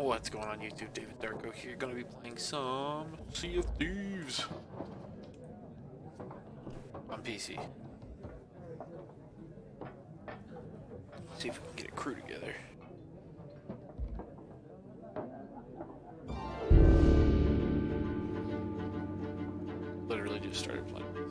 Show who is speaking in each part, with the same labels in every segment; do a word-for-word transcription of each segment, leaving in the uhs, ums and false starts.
Speaker 1: What's going on YouTube? David Darko here, gonna be playing some Sea of Thieves on P C. See if we can get a crew together. Literally just started playing this.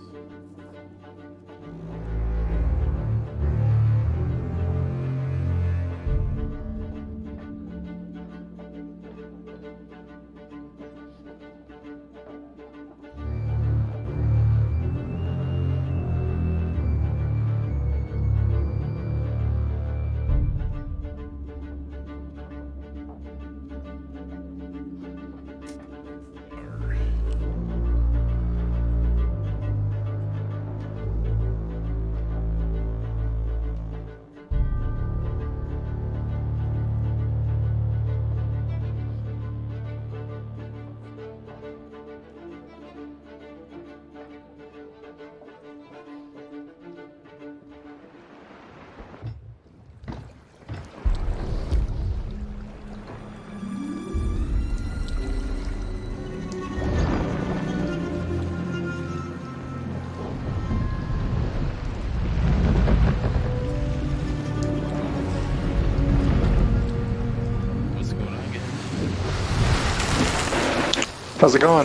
Speaker 2: How's it going?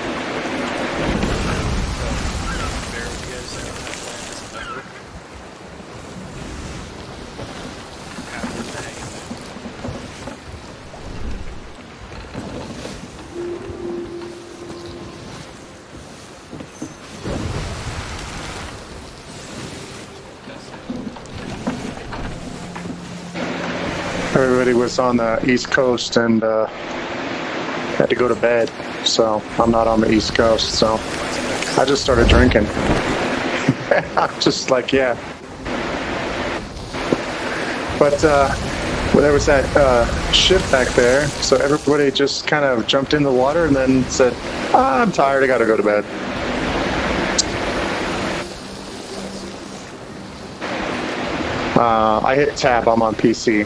Speaker 2: Everybody was on the East Coast and uh, had to go to bed. So I'm not on the East Coast, so I just started drinking. I'm just like, yeah. But uh, well, there was that uh, ship back there, so everybody just kind of jumped in the water and then said, ah, I'm tired, I gotta go to bed. Uh, I hit tab, I'm on P C.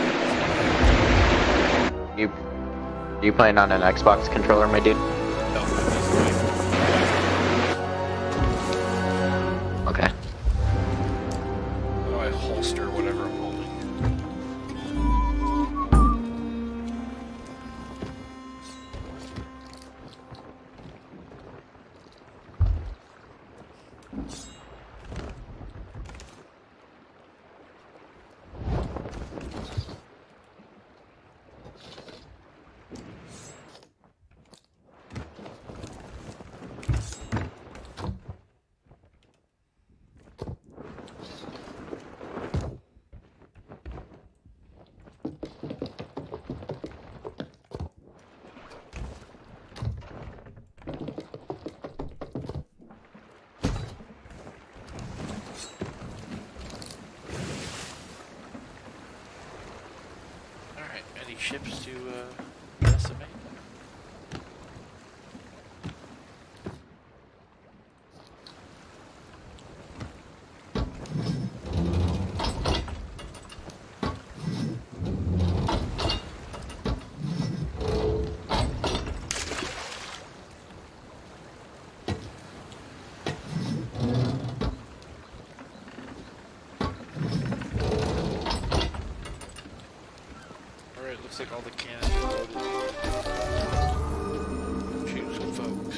Speaker 3: You you playing on an Xbox controller, my dude?
Speaker 1: No.
Speaker 3: Okay.
Speaker 1: How do I holster whatever I'm holding? Any ships to uh, estimate? Looks like all the cannons are loaded. Shoot some folks.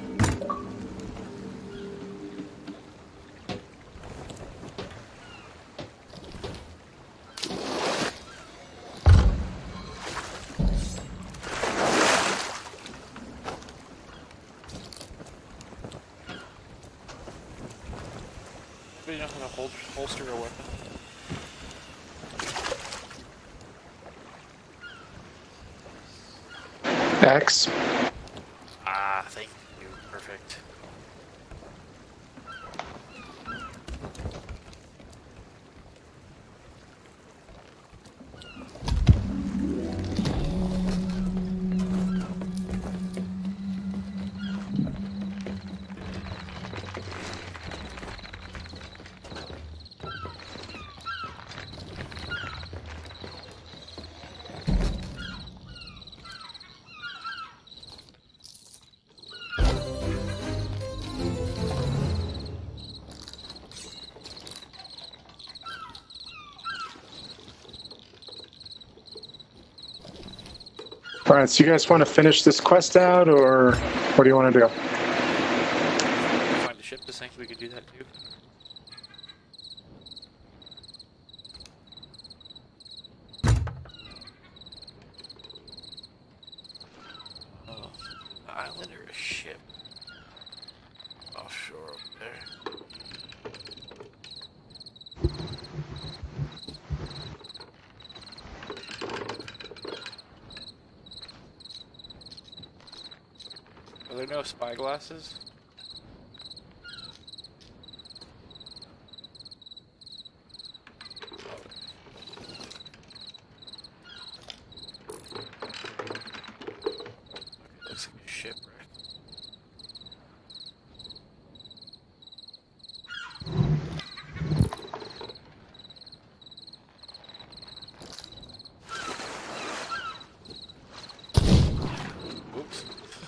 Speaker 1: Anybody know how to hold, holster a weapon?
Speaker 2: X.
Speaker 1: Ah, thank you. Perfect.
Speaker 2: All right, so you guys want to finish this quest out, or what do you want to do?
Speaker 1: Find a ship to sink, we could do that too. Oh, an island or a ship? Offshore over there. Are there no spy glasses? Looks like a shipwreck. Oops.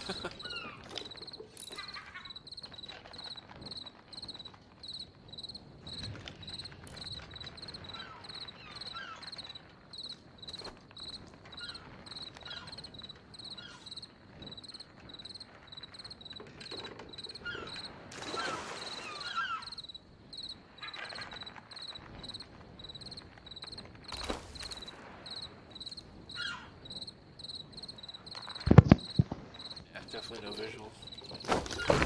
Speaker 1: Yeah, definitely no visuals.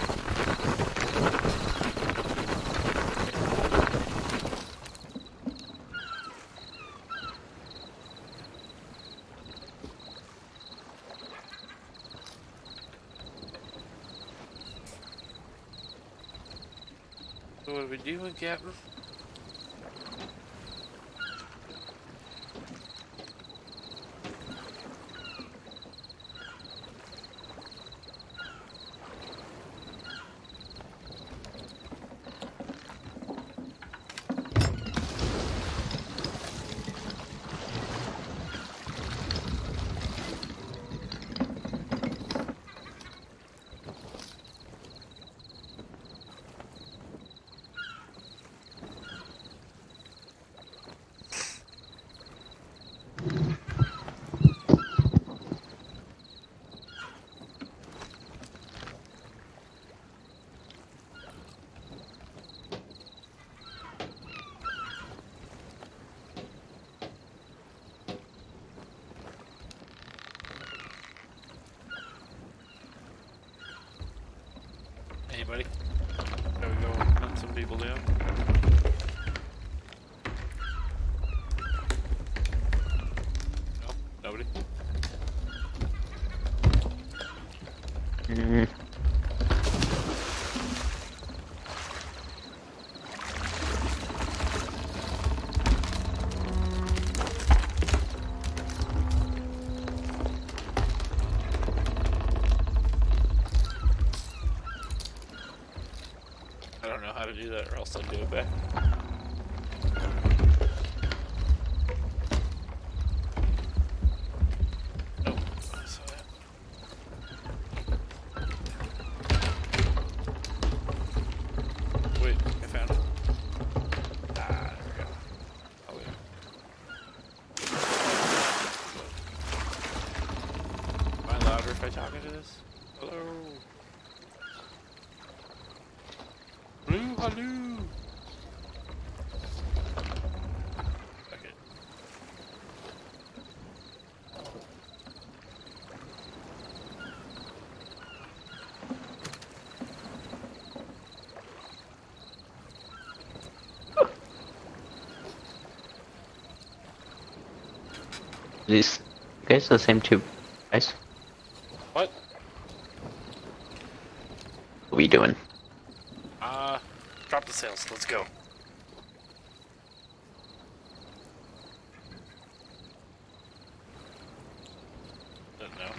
Speaker 1: So what are we doing, Captain? Anybody? Shall we go hunt some people down? No? Nobody?
Speaker 3: Mm.
Speaker 1: I don't know how to do that, or else I'd do it back. Nope. I saw that. Wait, I found it. Ah, there we go. Oh, wait. Am I louder if I talk into this? Hello? Hello, hello! Okay.
Speaker 3: These guys are the same two guys.
Speaker 1: What?
Speaker 3: What are we doing?
Speaker 1: Uh, drop the sails. Let's go. Don't know.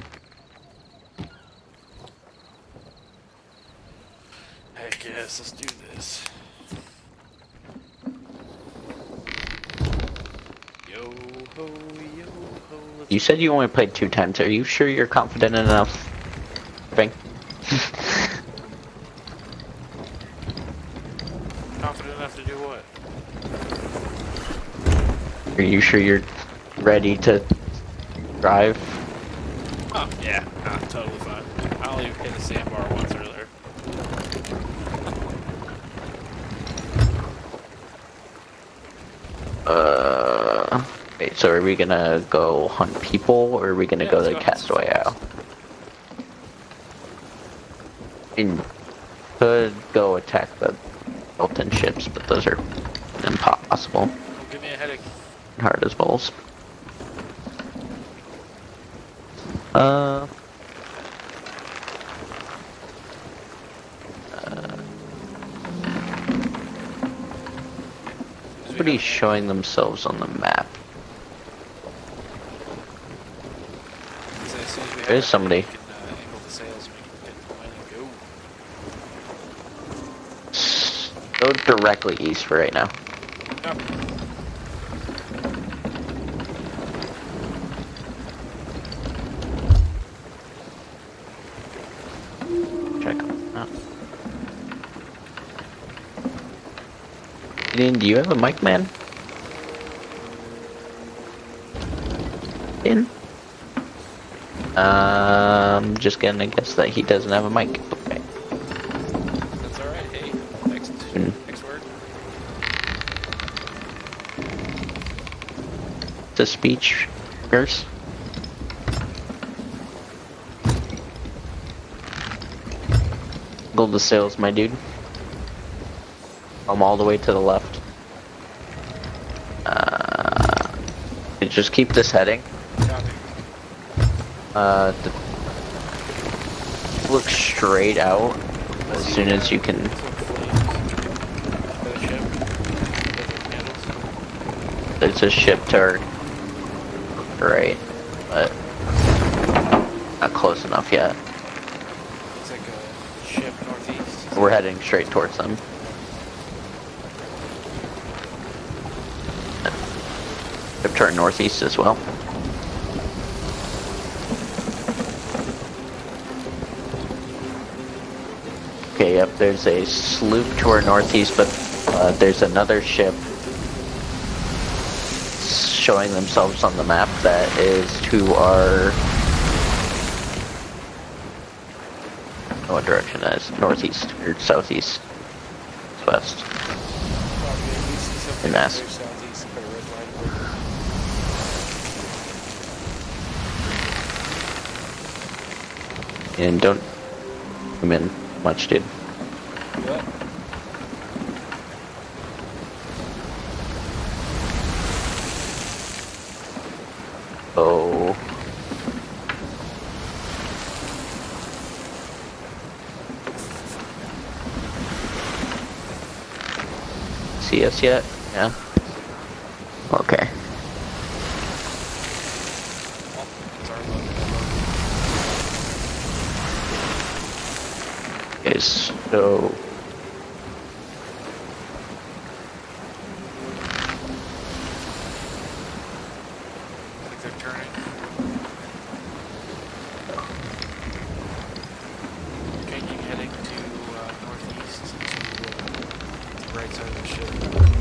Speaker 1: Heck yes, let's do this. Yo ho, yo ho. Let's
Speaker 3: You said you only played two times. Are you sure you're confident enough? Frank?
Speaker 1: confident enough to do what?
Speaker 3: Are you sure you're ready to drive?
Speaker 1: Oh, yeah, nah, totally fine. I only hit a sandbar once earlier.
Speaker 3: Uh, wait, so are we gonna go hunt people, or are we gonna
Speaker 1: Yeah,
Speaker 3: go
Speaker 1: let's
Speaker 3: to
Speaker 1: go hunt some
Speaker 3: Castaway
Speaker 1: folks.
Speaker 3: Isle? I mean, could go attack the Elton ships, but those are impossible.
Speaker 1: Don't give me a headache.
Speaker 3: Hard as balls. Uh, Nobody's showing themselves on the map.
Speaker 1: So as soon as we have
Speaker 3: There's
Speaker 1: a
Speaker 3: somebody.
Speaker 1: headache, we can uh, angle the sails and we can get the plane and go.
Speaker 3: Go directly east for right now.
Speaker 1: Yep.
Speaker 3: Check them out. Gideon, do you have a mic, man? In? Um, just gonna guess that he doesn't have a mic. Okay.
Speaker 1: That's alright. Hey, next,
Speaker 3: Mm.
Speaker 1: next word.
Speaker 3: The speech verse. Go the sails, my dude. I'm all the way to the left. Uh, just keep this heading.
Speaker 1: Copy.
Speaker 3: Uh, the, look straight out as soon as you can. There's a ship to our right, but not close enough yet.
Speaker 1: Looks like a ship northeast.
Speaker 3: We're heading straight towards them. Ship to our northeast as well. Okay, yep, there's a sloop to our northeast, but uh, there's another ship showing themselves on the map that is to our... what direction that is? Northeast, or southeast. It's west. In mass. And don't come in much, dude.
Speaker 1: What?
Speaker 3: Oh. See us yet? Yeah. Okay.
Speaker 1: Oh, it's our boat.
Speaker 3: Okay, so...
Speaker 1: I think they're turning. Changing heading to uh, northeast to uh, the right side of the ship.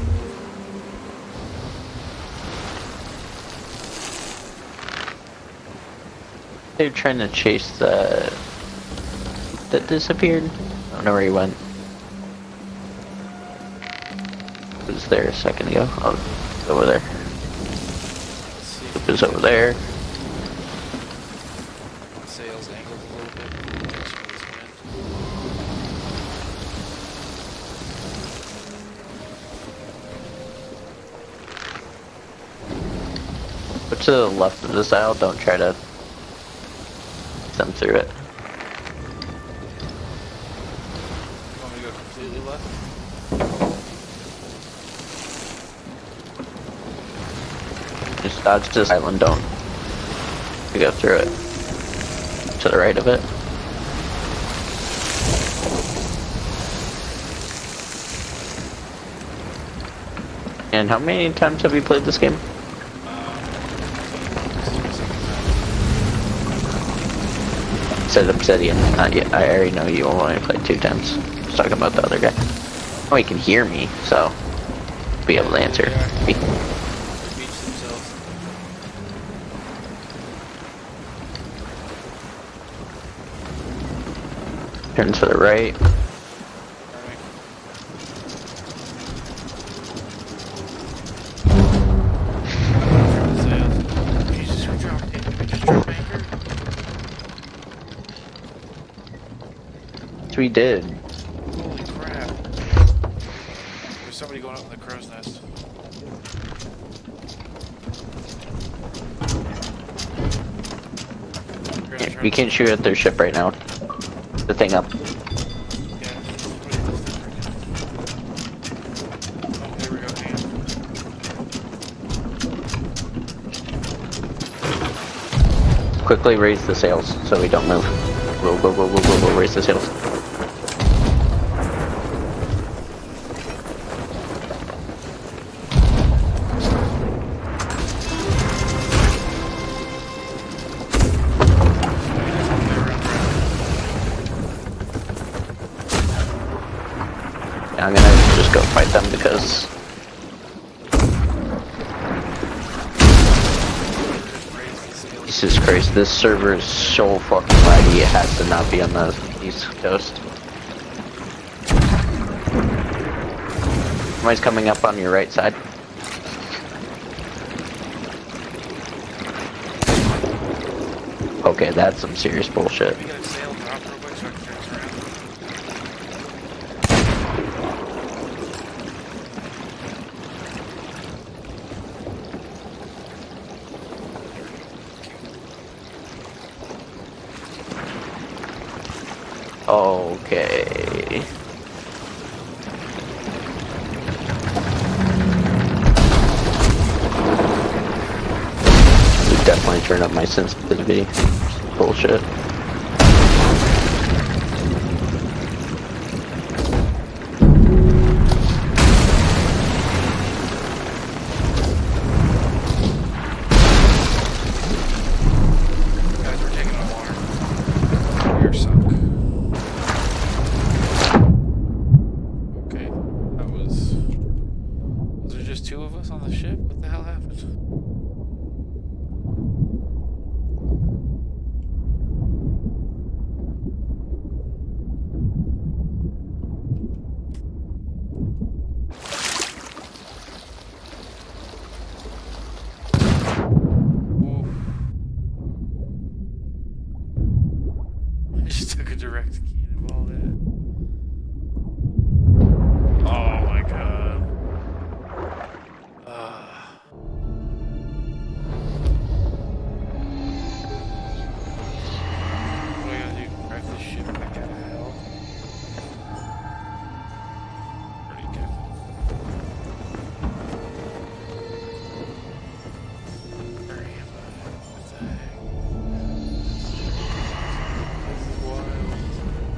Speaker 3: They're trying to chase the... that disappeared? I don't know where he went. He was there a second ago. Oh, over there.
Speaker 1: Let's see if
Speaker 3: It was over there.
Speaker 1: the sails angled a little bit. Just for this wind.
Speaker 3: Put to the left of this aisle, don't try to stem through it.
Speaker 1: You want me to go completely left?
Speaker 3: Just dodge this island, don't you go through it. To the right of it. And how many times have you played this game? Said Obsidian. Not yet. I already know you only played two times. I was talking about the other guy. Oh, he can hear me, so be able to answer.
Speaker 1: They beach themselves.
Speaker 3: Turn to the right. We did.
Speaker 1: Holy crap. There's somebody going up in the crow's nest.
Speaker 3: Yeah, we can't shoot at their ship right now. The thing up.
Speaker 1: Yeah, somebody left it right now. Oh, there we go, hang on.
Speaker 3: Quickly raise the sails so we don't move. Go, go, go, go, go, go, raise the sails. I'm gonna just go fight them because Jesus Christ, this server is so fucking laggy, it has to not be on the East Coast. Somebody's coming up on your right side. Okay, that's some serious bullshit.
Speaker 1: We got a sail drop real quick so I can turn around.
Speaker 3: Okay. Definitely turn up my sensitivity. Bullshit.
Speaker 1: Guys, we're taking on water. You're sunk. Okay, that was... Was there just two of us on the ship? What the hell happened? I just took a direct cannonball at it. Oh my god. Uh. What do I gotta do? Drive this ship back out of hell? Pretty good. Where am I? What the heck? This is wild.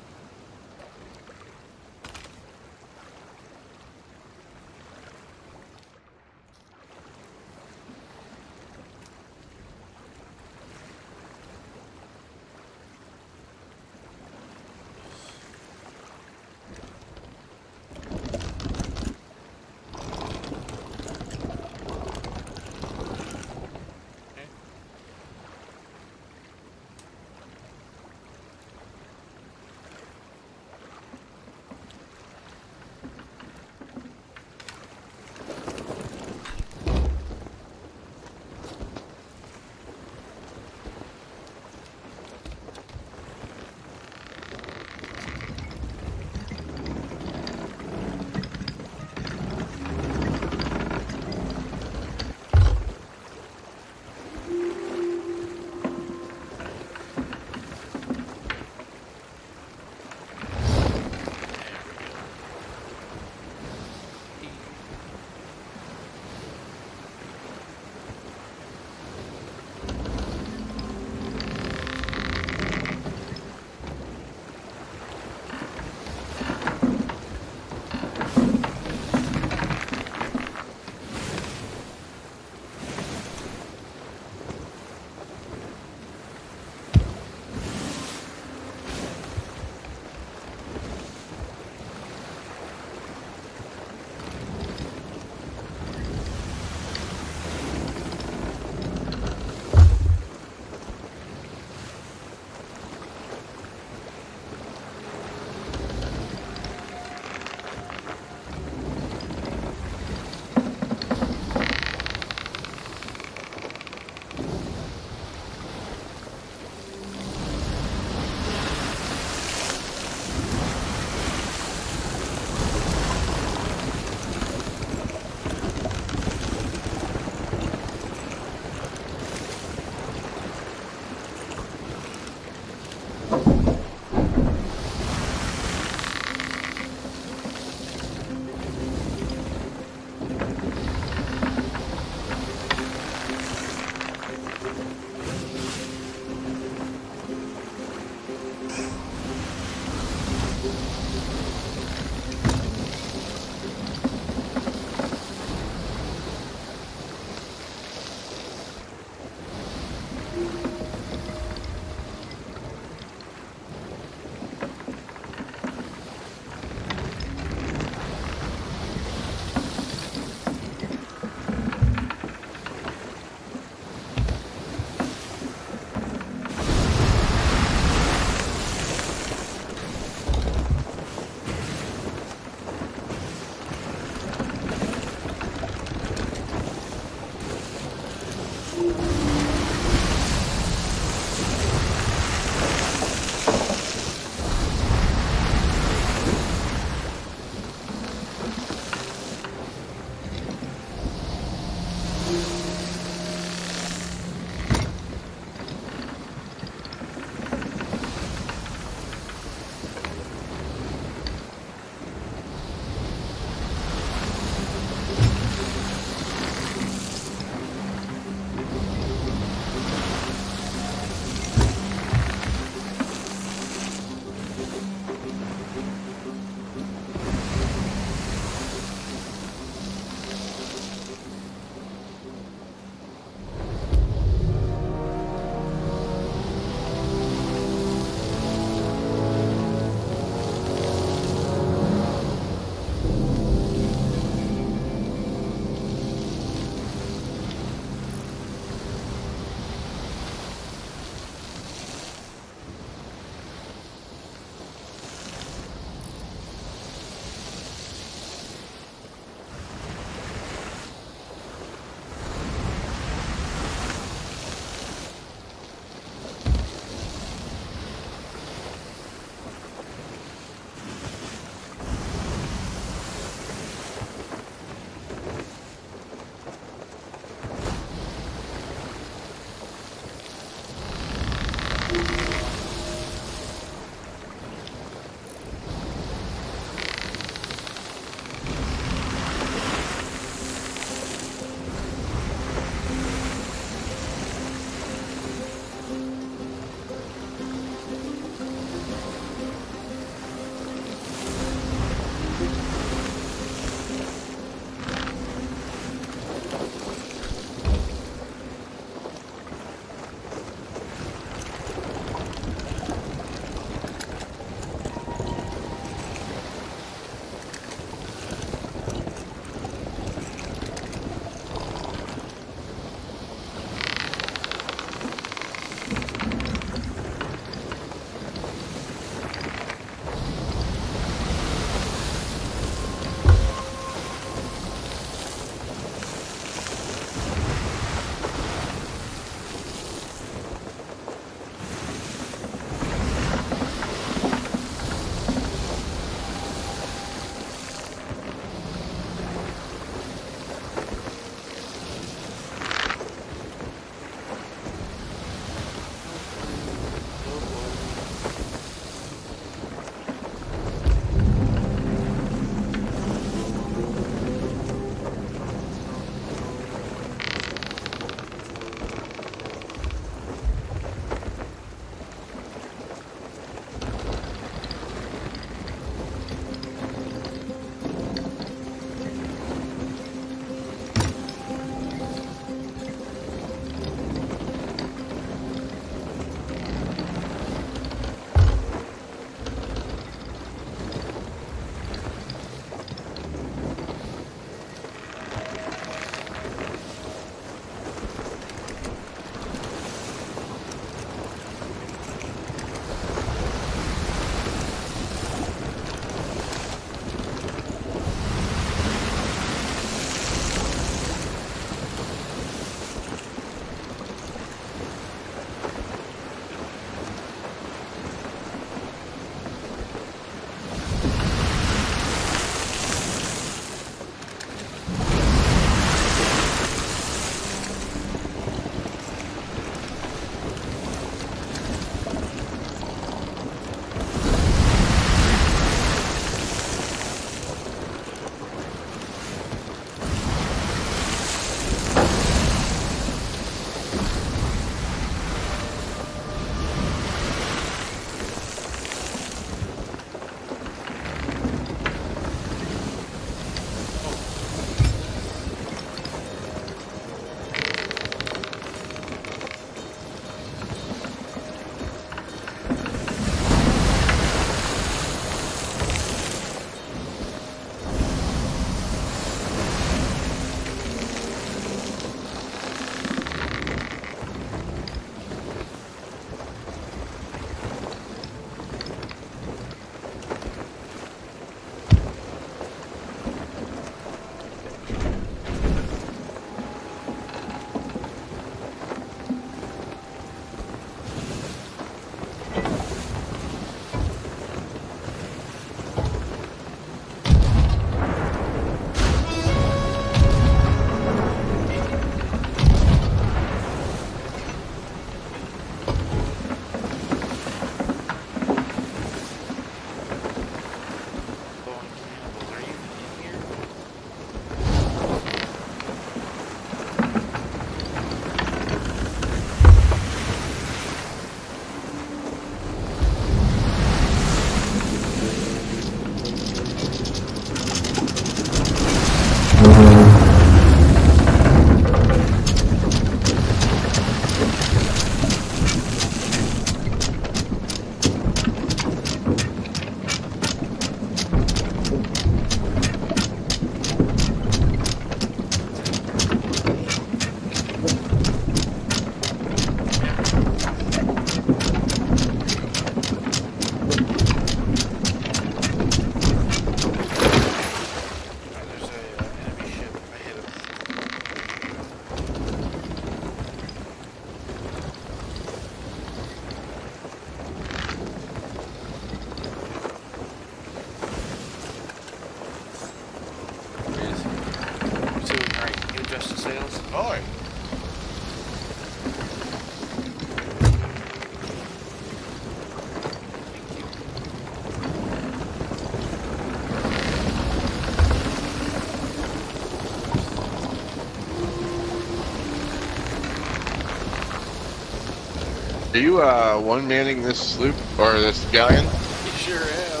Speaker 4: Are you uh, one-manning this sloop or this galleon?
Speaker 1: You sure am.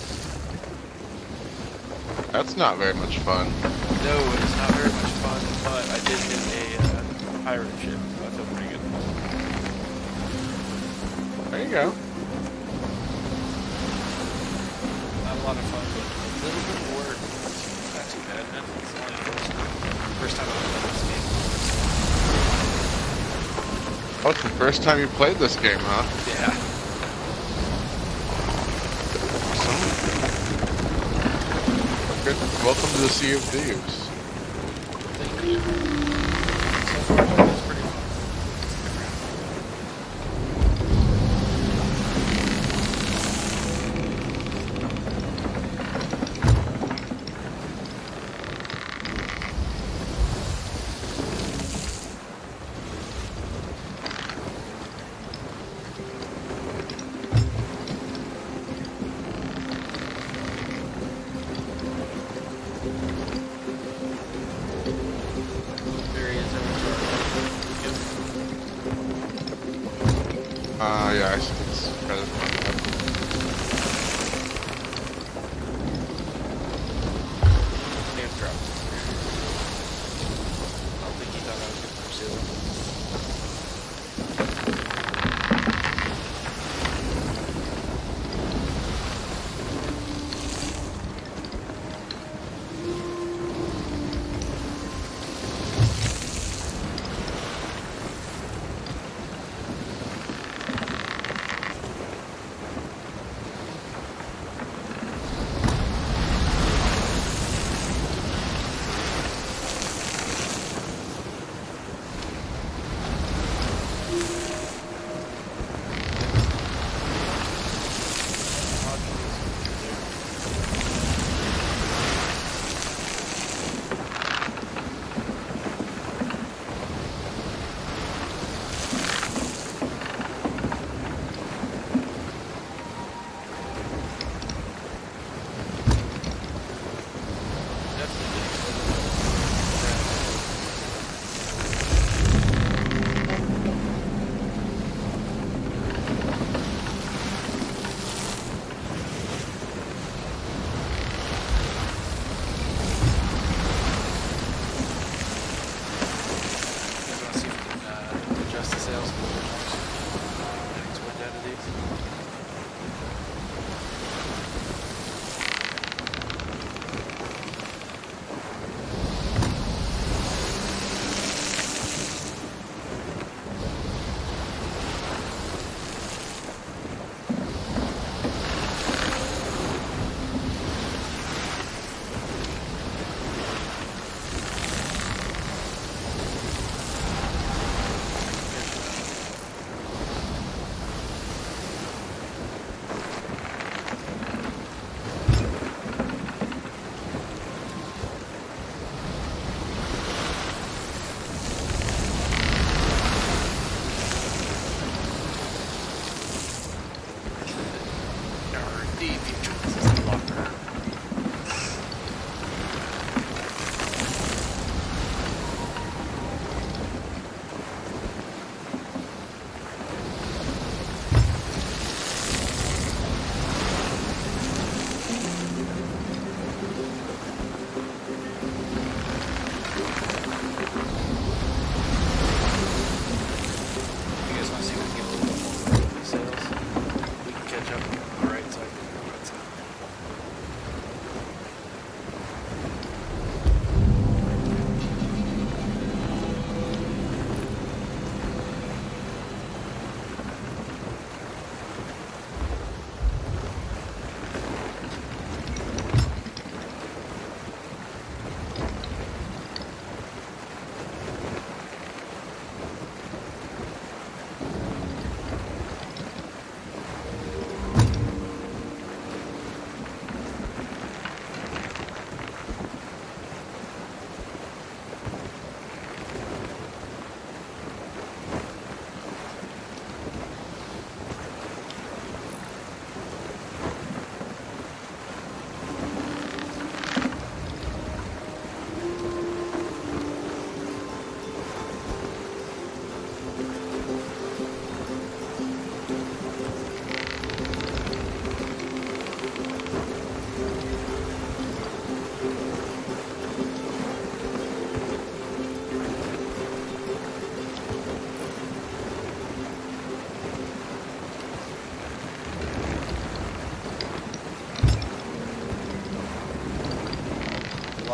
Speaker 4: That's not very much fun.
Speaker 1: No, it's not very much fun, but I did hit a uh, pirate ship, so I feel pretty good.
Speaker 4: There you go.
Speaker 1: Not a lot of fun, but a little bit of work. It's not too bad, man. It's only the first, first time I've played this game.
Speaker 4: Oh, it's the first time you played this game, huh?
Speaker 1: Yeah.
Speaker 4: Good. Welcome to the Sea of Thieves.
Speaker 1: Thank you. So far, it's pretty fun.
Speaker 4: Uh, yeah, I think it's rather fun.
Speaker 1: Damn drop. I don't think he thought I was going to pursue him.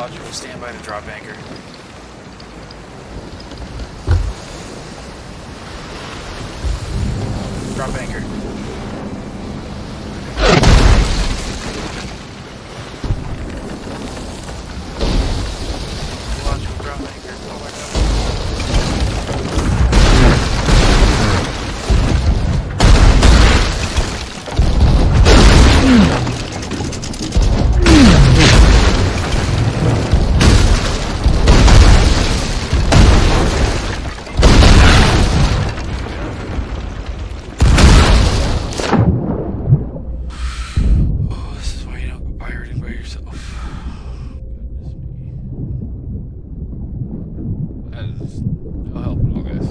Speaker 1: logical standby to drop anchor. Drop anchor. Logical drop anchor. Oh my god. No help at all, guys.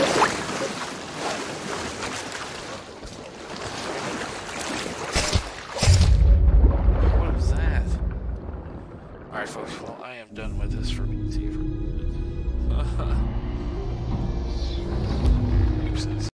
Speaker 1: What is that? Alright, folks, well, I am done with this for P C for